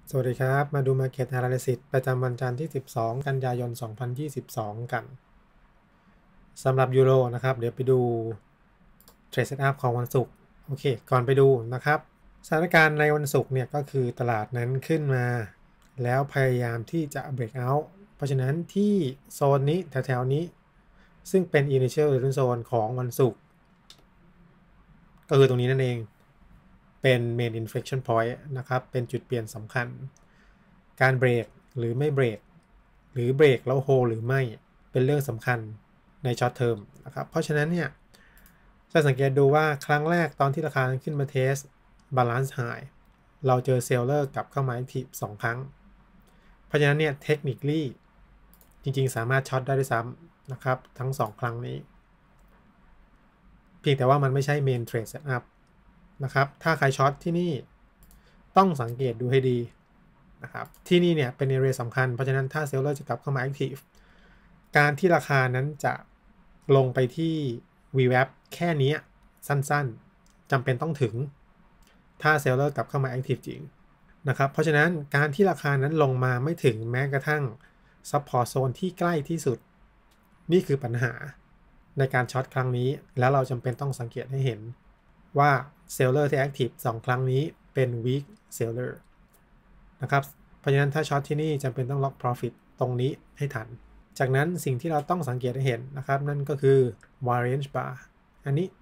สวัสดีครับ มาดู Market Analysis ประจำวันจันทร์ที่ 12 กันยายน 2022 กันสำหรับยูโรนะครับ เดี๋ยวไปดู Trade Setup ของวันศุกร์โอเค ก่อนไปดูนะครับ สถานการณ์ในวันศุกร์เนี่ยก็คือตลาดนั้นขึ้นมาแล้วพยายามที่จะ break out เพราะฉะนั้นที่โซนนี้แถวๆนี้ซึ่งเป็น Initial Resistance Zone ของวันศุกร์ก็คือตรงนี้นั่นเองเป็น Main Inflection Point นะครับเป็นจุดเปลี่ยนสำคัญการเบรกหรือไม่เบรกหรือเบรกแล้วโฮหรือไม่เป็นเรื่องสำคัญในช็อตเทอมนะครับเพราะฉะนั้นเนี่ยจะสังเกตดูว่าครั้งแรกตอนที่ราคาขึ้นมาเทส Balance High เราเจอเซลเลอร์กลับเข้ามาอีกที2 ครั้งเพราะฉะนั้นเนี่ยเทคนิคลี่จริงๆสามารถช็อตได้ด้วยซ้ำนะครับทั้ง2 ครั้งนี้เพียงแต่ว่ามันไม่ใช่ Main Trade Setup นะครับถ้าใครช็อตที่นี่ต้องสังเกตดูให้ดีนะครับที่นี่เนี่ยเป็น area สำคัญเพราะฉะนั้นถ้าเซลเลอร์จะกลับเข้ามา active การที่ราคานั้นจะลงไปที่ VWAP แค่นี้สั้นๆจำเป็นต้องถึงถ้าเซลเลอร์กลับเข้ามา active จริงนะครับเพราะฉะนั้นการที่ราคานั้นลงมาไม่ถึงแม้กระทั่ง support zone ที่ใกล้ที่สุดนี่คือปัญหาในการช็อตครั้งนี้แล้วเราจำเป็นต้องสังเกตให้เห็นว่าเซลเลอร์ที่ active 2 ครั้งนี้เป็น weak seller นะครับเพราะฉะนั้นถ้าช็อตที่นี่จำเป็นต้องล็อก profit ตรงนี้ให้ทันจากนั้นสิ่งที่เราต้องสังเกตให้เห็นนะครับนั่นก็คือ variance bar อันนี้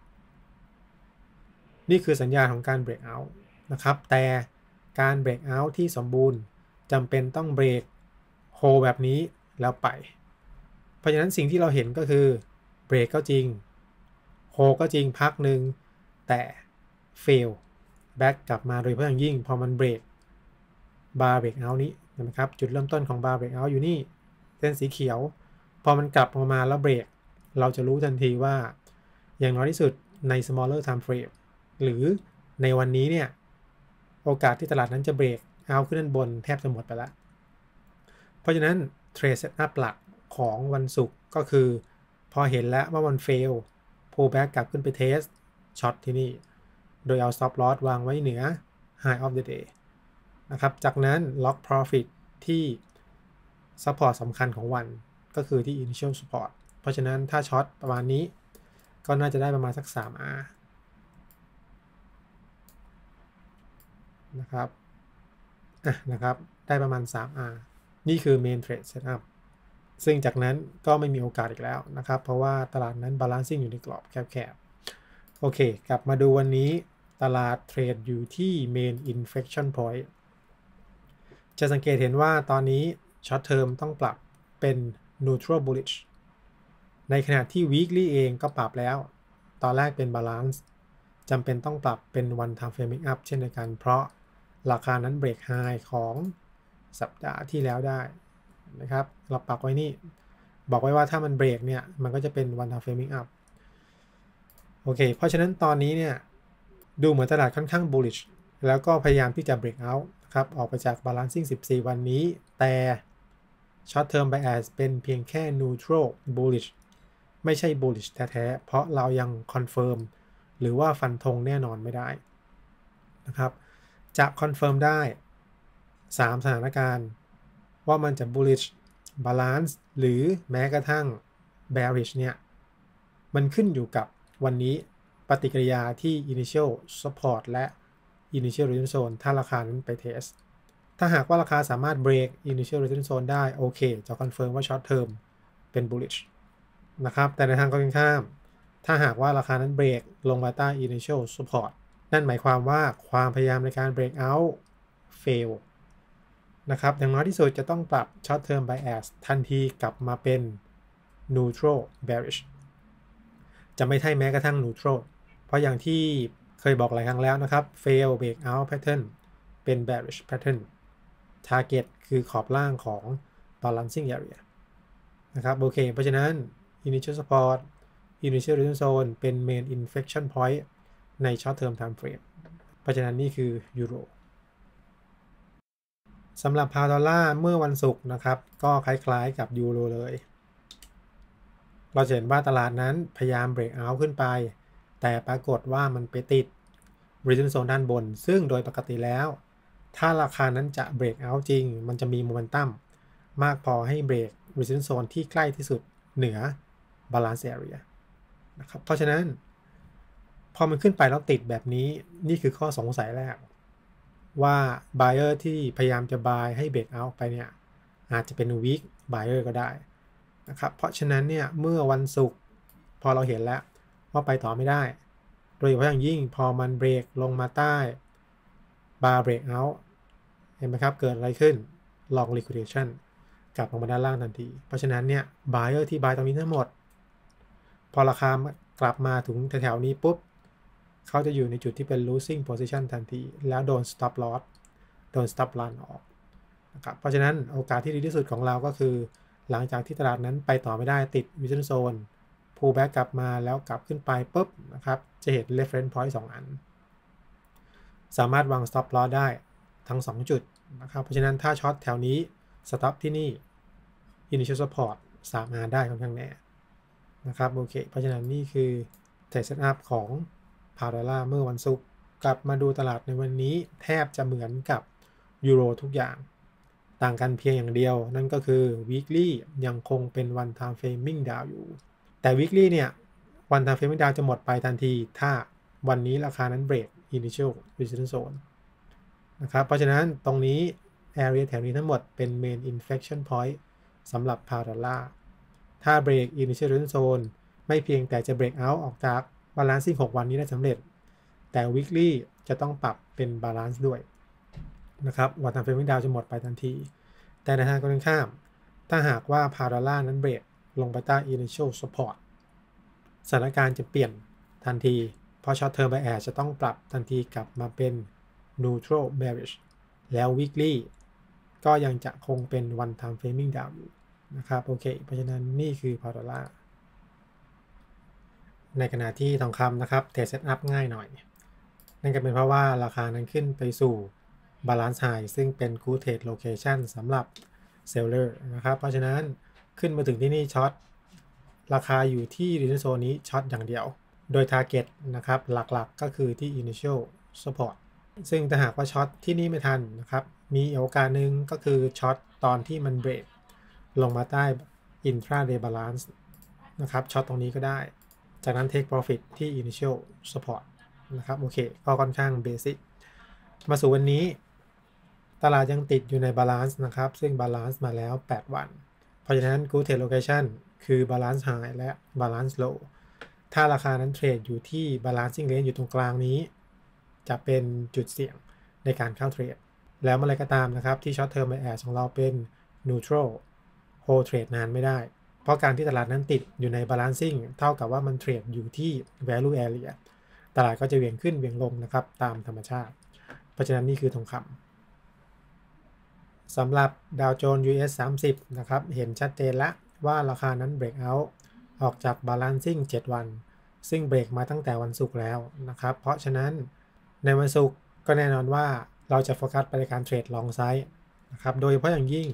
นี่คือสัญญาณของการ break out นะครับแต่การ break out ที่สมบูรณ์จำเป็นต้องเบรกโฮแบบนี้แล้วไปเพราะฉะนั้นสิ่งที่เราเห็นก็คือเบรกก็จริงโฮก็จริงพักหนึ่งแต่ fail back กลับมาโดยเฉพาะอย่างยิ่งพอมันเบรกบาร์เบรกเอาท์นี้นะครับจุดเริ่มต้นของบาร์เบรกเอาท์อยู่นี่เส้นสีเขียวพอมันกลับมาแล้วเบรกเราจะรู้ทันทีว่าอย่างน้อยที่สุดใน smaller time frame หรือในวันนี้เนี่ยโอกาสที่ตลาดนั้นจะเบรกเอาขึ้นด้านบนแทบจะหมดไปแล้วเพราะฉะนั้น Trade Setup หลักของวันศุกร์ก็คือพอเห็นแล้วว่ามัน fail pull back กลับขึ้นไปเทสช็อตที่นี่โดยเอา stop loss วางไว้เหนือ high of the day นะครับจากนั้น lock profit ที่ support สำคัญของวันก็คือที่ initial support เพราะฉะนั้นถ้าช็อตประมาณนี้ก็น่าจะได้ประมาณสัก 3R นะครับนะครับได้ประมาณ 3R นี่คือ main trade setup ซึ่งจากนั้นก็ไม่มีโอกาสอีกแล้วนะครับเพราะว่าตลาดนั้น balancing อยู่ในกรอบแคบๆโอเคกลับมาดูวันนี้ตลาดเทรดอยู่ที่ main inflection point จะสังเกตเห็นว่าตอนนี้ short term ต้องปรับเป็น neutral bullish ในขณะที่ weekly เองก็ปรับแล้วตอนแรกเป็น balance จำเป็นต้องปรับเป็น one time framing up เช่นเดียวกันเพราะราคานั้น break high ของสัปดาห์ที่แล้วได้นะครับเราปักไว้นี่บอกไว้ว่าถ้ามันเบรกเนี่ยมันก็จะเป็น one time framing up โอเคเพราะฉะนั้นตอนนี้เนี่ยดูเหมือนตลาดค่อนข้าง bullish แล้วก็พยายามที่จะ break out ครับออกไปจาก balancing 14 วันนี้แต่ short term bias เป็นเพียงแค่ neutral bullish ไม่ใช่ bullish แท้ๆเพราะเรายัง confirm หรือว่าฟันธงแน่นอนไม่ได้นะครับจะ confirm ได้3 สถานการณ์ว่ามันจะ bullish balance หรือแม้กระทั่ง bearish เนี่ยมันขึ้นอยู่กับวันนี้ปฏิกิริยาที่ initial support และ initial resistance zone ถ้าราคานั้นไปเทสถ้าหากว่าราคาสามารถ break initial resistance zone ได้โอเคจะ confirm ว่า short term เป็น bullish นะครับแต่ในทางตรงข้ามถ้าหากว่าราคานั้นเบรกลงมาใต้ initial support นั่นหมายความว่าความพยายามในการ break out fail นะครับอย่างน้อยที่สุดจะต้องปรับ short term bias ทันทีกลับมาเป็น neutral bearish จะไม่ใช่แม้กระทั่ง neutral เพราะอย่างที่เคยบอกหลายครั้งแล้วนะครับ fail break out pattern เป็น bearish pattern target คือขอบล่างของ balancing area นะครับโอเคเพราะฉะนั้น initial support initial resistance zone เป็น main inflection point ใน short term time frame เพราะฉะนั้นนี่คือยูโรสำหรับพาวดอลลาร์เมื่อวันศุกร์นะครับก็คล้ายๆกับยูโรเลยเราเห็นว่าตลาดนั้นพยายามเบรกเอาท์ขึ้นไปแต่ปรากฏว่ามันไปติด resistance zone ด้านบนซึ่งโดยปกติแล้วถ้าราคานั้นจะเบรกเอาท์จริงมันจะมีโมเมนตัมมากพอให้เบรก resistance zone ที่ใกล้ที่สุดเหนือ balance area นะครับเพราะฉะนั้นพอมันขึ้นไปแล้วติดแบบนี้นี่คือข้อสงสัยแรกว่า buyer ที่พยายามจะ buy ให้ break out ไปเนี่ยอาจจะเป็น weak buyer ก็ได้นะครับเพราะฉะนั้นเนี่ยเมื่อวันศุกร์พอเราเห็นแล้วว่าไปต่อไม่ได้โดยเฉพาะอย่างยิ่งพอมันเบรกลงมาใต้ bar break out เห็นไหมครับเกิดอะไรขึ้น long liquidation กลับลงมาด้านล่างทันทีเพราะฉะนั้นเนี่ย buyer ที่ buy ตรงนี้ทั้งหมดพอราคากลับมาถึงแถวๆนี้ปุ๊บเขาจะอยู่ในจุดที่เป็น losing position ทันทีแล้วโดน stop loss โดน stop run ออกนะครับเพราะฉะนั้นโอกาสที่ดีที่สุดของเราก็คือหลังจากที่ตลาดนั้นไปต่อไม่ได้ติด resistance zone pull back กลับมาแล้วกลับขึ้นไปปุ๊บนะครับจะเห็น reference point 2 อันสามารถวาง stop loss ได้ทั้ง2จุดนะครับเพราะฉะนั้นถ้าช็อตแถวนี้ stop ที่นี่ initial support 3R ได้ค่อนข้างแน่นะครับโอเคเพราะฉะนั้นนี่คือ trade setup ของพาวเดล่าเมื่อวันศุกร์กลับมาดูตลาดในวันนี้แทบจะเหมือนกับยูโรทุกอย่างต่างกันเพียงอย่างเดียวนั่นก็คือ weekly ยังคงเป็น one time framing down อยู่แต่ weekly เนี่ย one time framing down จะหมดไปทันทีถ้าวันนี้ราคานั้น break initial resistance zone นะครับเพราะฉะนั้นตรงนี้ area แถวนี้ทั้งหมดเป็น main inflection point สำหรับพาวเดล่าถ้า break initial resistance zone ไม่เพียงแต่จะ break out ออกจาก balancing 6 วันนี้ได้สำเร็จแต่ weekly จะต้องปรับเป็น balance ด้วยนะครับวันทำ framing down จะหมดไปทันทีแต่ในทางตรงข้ามถ้าหากว่าพาวเดล่านั้น break ลงไปใต้ initial support สถานการณ์จะเปลี่ยนทันทีเพราะ short term bias จะต้องปรับทันทีกลับมาเป็น neutral bearish แล้ว weekly ก็ยังจะคงเป็น one time framing down อยู่นะครับโอเคเพราะฉะนั้นนี่คือพาวเดล่าในขณะที่ทองคำนะครับเทรดเซตอัพง่ายหน่อยนั่นก็เป็นเพราะว่าราคานั้นขึ้นไปสู่ balance high ซึ่งเป็น good trade location สำหรับ seller นะครับเพราะฉะนั้นขึ้นมาถึงที่นี่ช็อตราคาอยู่ที่ resistance zone นี้ช็อตอย่างเดียวโดย target นะครับหลักๆก็คือที่ initial support ซึ่งถ้าหากว่าช็อตที่นี่ไม่ทันนะครับมีโอกาสหนึ่งก็คือช็อตตอนที่มันเบรกลงมาใต้ intraday balance นะครับช็อตตรงนี้ก็ได้จากนั้น take profit ที่ initial support นะครับโอเคก็ค่อนข้างเบสิกมาสู่วันนี้ตลาดยังติดอยู่ใน balance นะครับซึ่ง balance มาแล้ว8วันเพราะฉะนั้น good trade location คือ balance high และ balance low ถ้าราคานั้นเทรดอยู่ที่ balancing range อยู่ตรงกลางนี้จะเป็นจุดเสี่ยงในการเข้าเทรดแล้วเมื่อไรก็ตามนะครับที่ short term bias ของเราเป็น neutral hold trade นานไม่ได้เพราะการที่ตลาดนั้นติดอยู่ใน balancing เท่ากับว่ามันเทรดอยู่ที่ value area ตลาดก็จะเหวี่ยงขึ้นเหวี่ยงลงนะครับตามธรรมชาติเพราะฉะนั้นนี่คือทองคำสำหรับดาวโจนส์ US 30นะครับเห็นชัดเจนแล้วว่าราคานั้น break out ออกจาก balancing 7 วันซึ่งเบรกมาตั้งแต่วันศุกร์แล้วนะครับเพราะฉะนั้นในวันศุกร์ก็แน่นอนว่าเราจะโฟกัสไปในการเทรด long side นะครับโดยเฉพาะอย่างยิ่ง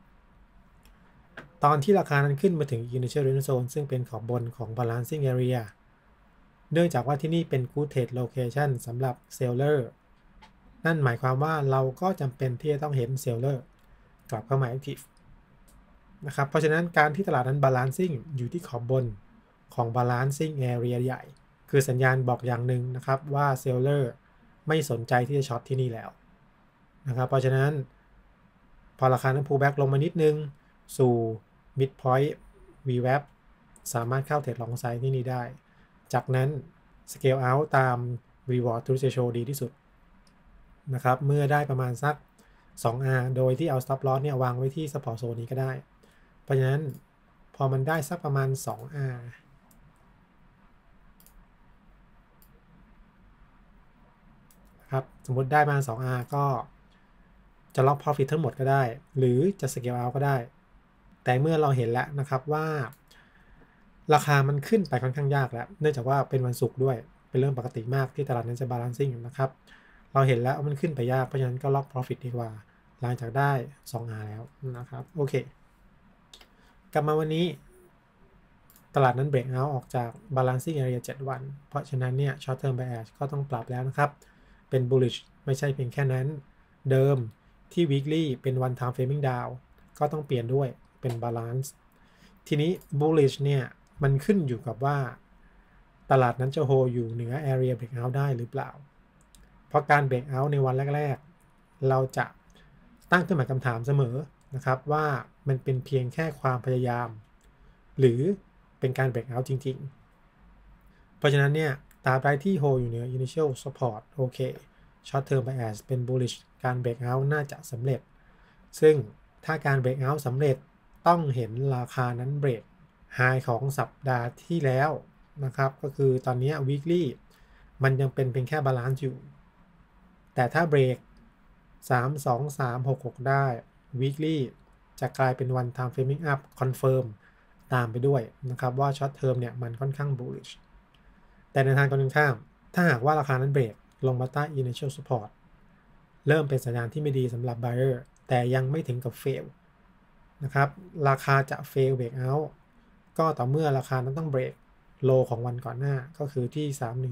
ตอนที่ราคานั้นขึ้นมาถึง initial resistance zone ซึ่งเป็นขอบบนของ balancing area เนื่องจากว่าที่นี่เป็น good trade location สำหรับ seller นั่นหมายความว่าเราก็จำเป็นที่จะต้องเห็น seller กลับเข้ามา active นะครับเพราะฉะนั้นการที่ตลาดนั้น balancing อยู่ที่ขอบบนของ balancing area ใหญ่คือสัญญาณบอกอย่างหนึ่งนะครับว่า seller ไม่สนใจที่จะช็อตที่นี่แล้วนะครับเพราะฉะนั้นพอราคานั้น pull back ลงมานิดนึงสู่ midpoint VWAP สามารถเข้าเทรด long side ที่นี่ได้จากนั้น scale out ตาม reward to ratio ดีที่สุดนะครับเมื่อได้ประมาณสัก 2R โดยที่เอา stop loss เนี่ยวางไว้ที่ support zone นี้ก็ได้เพราะฉะนั้นพอมันได้สักประมาณ 2R ครับสมมติได้มา 2R ก็จะล็อก profit ทั้งหมดก็ได้หรือจะ scale out ก็ได้แต่เมื่อเราเห็นแล้วนะครับว่าราคามันขึ้นไปค่อนข้างยากแล้วเนื่องจากว่าเป็นวันศุกร์ด้วยเป็นเรื่องปกติมากที่ตลาดนั้นจะ balancing นะครับเราเห็นแล้วว่ามันขึ้นไปยากเพราะฉะนั้นก็ล็อก profit ดีกว่าหลังจากได้ 2R แล้วนะครับโอเคกลับมาวันนี้ตลาดนั้น break out ออกจาก balancing area 7 วันเพราะฉะนั้นเนี่ย short term bias ก็ต้องปรับแล้วนะครับเป็น bullish ไม่ใช่เพียงแค่นั้นเดิมที่ weekly เป็น one time framing down ก็ต้องเปลี่ยนด้วยเป็น balance ทีนี้ bullish เนี่ยมันขึ้นอยู่กับว่าตลาดนั้นจะโฮอยู่เหนือ area breakout ได้หรือเปล่าเพราะการ breakout ในวันแรกๆเราจะตั้งขึ้นมาคำถามเสมอนะครับว่ามันเป็นเพียงแค่ความพยายามหรือเป็นการ breakout จริงๆเพราะฉะนั้นเนี่ยตราบใดที่โฮอยู่เหนือ initial support โอเค short term bias เป็น bullish การ breakout น่าจะสำเร็จซึ่งถ้าการ breakout สำเร็จต้องเห็นราคานั้น break high ของสัปดาห์ที่แล้วนะครับก็คือตอนนี้ weekly มันยังเป็นเพียงแค่ balance อยู่แต่ถ้า break 3 2 3 6 6 ได้ weekly จะกลายเป็น one time framing up confirm ตามไปด้วยนะครับว่า short term เนี่ยมันค่อนข้าง bullish แต่ในทางตรงกันข้ามถ้าหากว่าราคานั้น break ลงมาใต้ initial support เริ่มเป็นสัญญาณที่ไม่ดีสำหรับ buyer แต่ยังไม่ถึงกับ fail นะครับราคาจะ fail breakout ก็ต่อเมื่อราคานั้นต้อง break low ของวันก่อนหน้าก็คือที่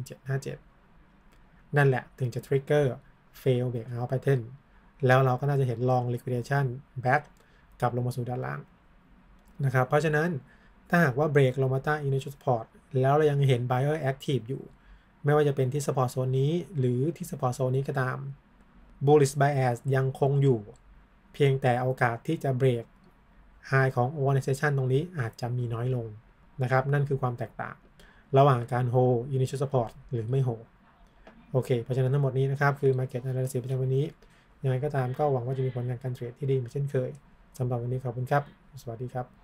31757 นั่นแหละถึงจะ trigger fail breakout pattern แล้วเราก็น่าจะเห็น long liquidation back กลับลงมาสู่ด้านล่างนะครับเพราะฉะนั้นถ้าหากว่า break ลงมาใต้ initial support แล้วเรายังเห็น buyer active อยู่ไม่ว่าจะเป็นที่ support zone นี้หรือที่ support zone นี้ก็ตาม bullish bias ยังคงอยู่เพียงแต่โอกาสที่จะ break high ของ organization ตรงนี้อาจจะมีน้อยลงนะครับนั่นคือความแตกต่างระหว่างการ hold initial support หรือไม่ hold โอเคเพราะฉะนั้นทั้งหมดนี้นะครับคือ market analysis ประจำวันนี้ยังไงก็ตามก็หวังว่าจะมีผลงานการเทรดที่ดีเหมือนเช่นเคยสำหรับวันนี้ขอบคุณครับสวัสดีครับ